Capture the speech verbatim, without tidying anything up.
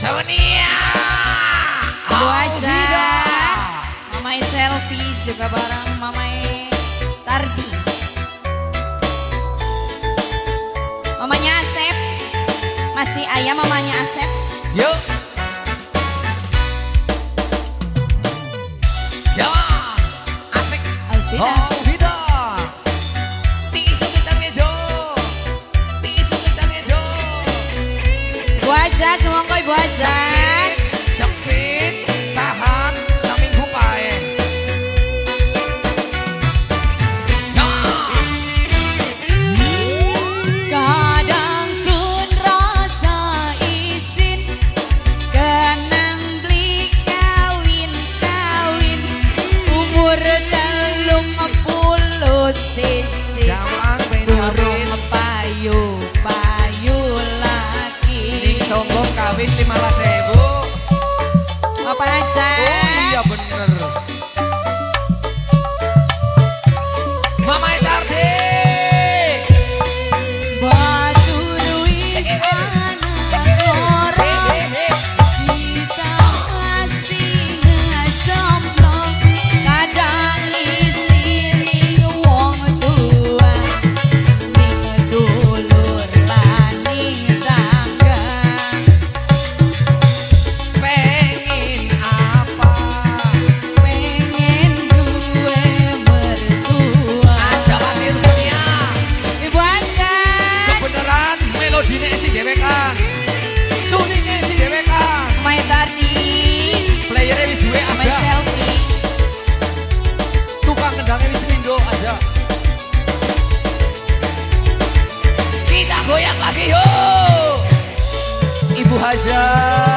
Sonia. Bu aja. Mamai selfie juga bareng Mamai Tardi. Mamanya Asep. Masih ayam mamanya Asep. Yuk. Ya. Asik. Alvida. Oh, Vida. Tisu kesannya Jo. Tisu kesannya Jo. Bu aja, cuma koi bu aja. Cepit, tahan, seminggu pae. Kadang sun rasa isin kenang beli kawin-kawin umur telung puluh siji Jaman burung payu-payu lagi ning sombong kawin lima belas ribu. apa aja Oh iya bener. Mama Tardi. batu duit anak orang kita masih jomblo kadang isi wong tua ning dulur lani tangga Pengen apa? pengen duwe mertua Aja latir Sonia. ibu aja Kebeneran melodine si dhewe Kang. Sunine si dhewe Kang. main tadi Playernya wis duwe main aja. selfie Tukang kendangnya wis mindo aja. Kita goyang lagi yuk. Ibu Haja.